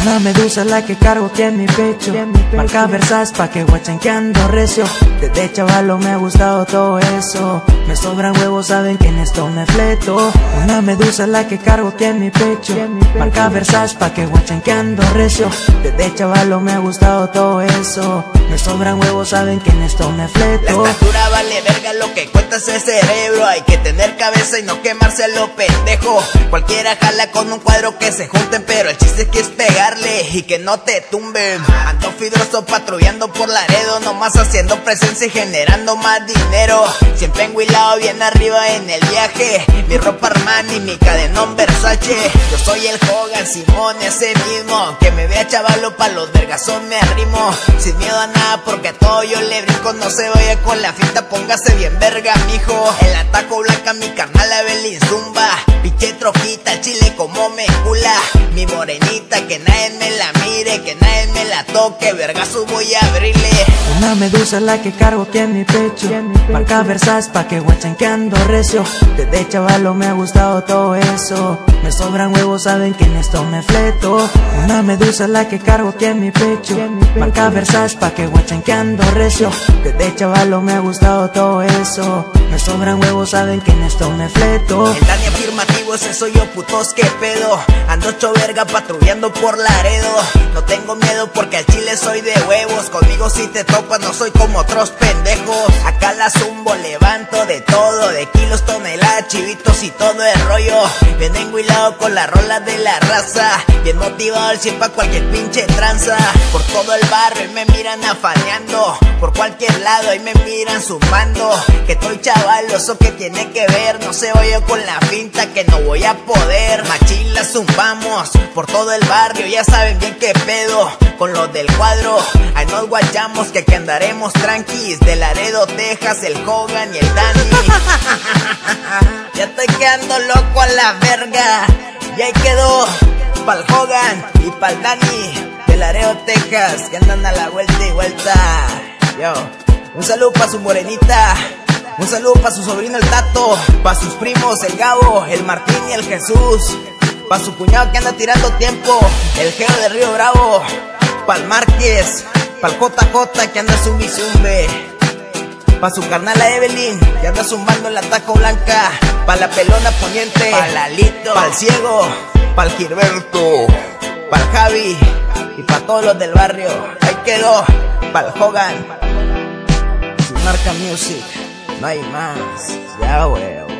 Una medusa es la que cargo aquí en mi pecho. Marca Versace pa' que guachen que ando recio. Desde chavalo me ha gustado todo eso. Me sobran huevos, saben que en esto me fleto. Una medusa es la que cargo aquí en mi pecho. Marca Versace pa' que guachen que ando recio. Desde chavalo me ha gustado todo eso. Me sobran huevos, saben que en esto me fleto. La estatura vale verga, lo que cuenta es el cerebro. Hay que tener cabeza y no quemarse a lo pendejo. Cualquiera jala con un cuadro que se junten, pero el chiste es que es pegarle y que no te tumben. Ando fibroso patrullando por Laredo, nomás haciendo presencia y generando más dinero. Siempre enguilado bien arriba en el viaje. Mi ropa Armani, mi cadenón Versace. Yo soy el Hogan Simón, ese mismo que me vea chavalo pa' los vergazón me arrimo. Sin miedo a nada porque a todo yo le brinco. No se vaya con la finta, póngase bien verga mijo. El ataco blanca, mi carnal Evelyn Zumba. Piche trojita, chile como me cula. Mi morenita, que nadie me la mire, que nadie me la toque, vergazo voy a abrirle. Una medusa es la que cargo aquí en mi pecho. Marca Versace pa' que guachen que ando recio. Desde chavalo me ha gustado todo eso. Me sobran huevos, saben que en esto me fleto. Una medusa es la que cargo aquí en mi pecho. Marca Versace pa' que guachen que ando recio. Desde chavalo me ha gustado todo eso. Me sobran huevos, saben que en esto me fleto. El Dani afirmativo, ese soy yo, putos, qué pedo. Ando hecho verga patrullando por Laredo. No tengo miedo porque al chile soy de huevos. Conmigo si te topas no soy como otros pendejos. Acá la zumbo, levanto de todo. De kilos, toneladas, chivitos y todo el rollo. Bien enguilado con las rolas de la raza. Bien motivado al 100 pa' cualquier pinche tranza. Por todo el barrio y me miran afaneando. Por cualquier lado y me miran sumando. Que estoy chavaloso, que tiene que ver. No se vaya con la finta que no voy a poder. Machín la zumbamos por todo el barrio. Ya saben bien qué pedo con los del cuadro. Ahí nos guachamos que aquí andaremos tranquis. De Laredo, Texas, el Hogan y el Dani. Ya estoy quedando loco a la verga. Y ahí quedó pa'l Hogan y pa'l Dani de Laredo, Texas, que andan a la vuelta y vuelta. Yo, un saludo pa' su morenita. Un saludo pa' su sobrino el Tato. Pa' sus primos el Gabo, el Martín y el Jesús. Pa' su cuñado que anda tirando tiempo, el Geo de Río Bravo. Pa'l Márquez, pa'l JJ que anda zumbi zumbe. Pa' su carnala Evelyn que anda zumbando en la taco blanca. Pa' la pelona poniente, pa'l Lalito, pa'l ciego, pa'l Gilberto, pa'l Javi y pa' todos los del barrio. Ahí quedó, pa'l Hogan. Sin Marca Music, no hay más. Ya, huevo.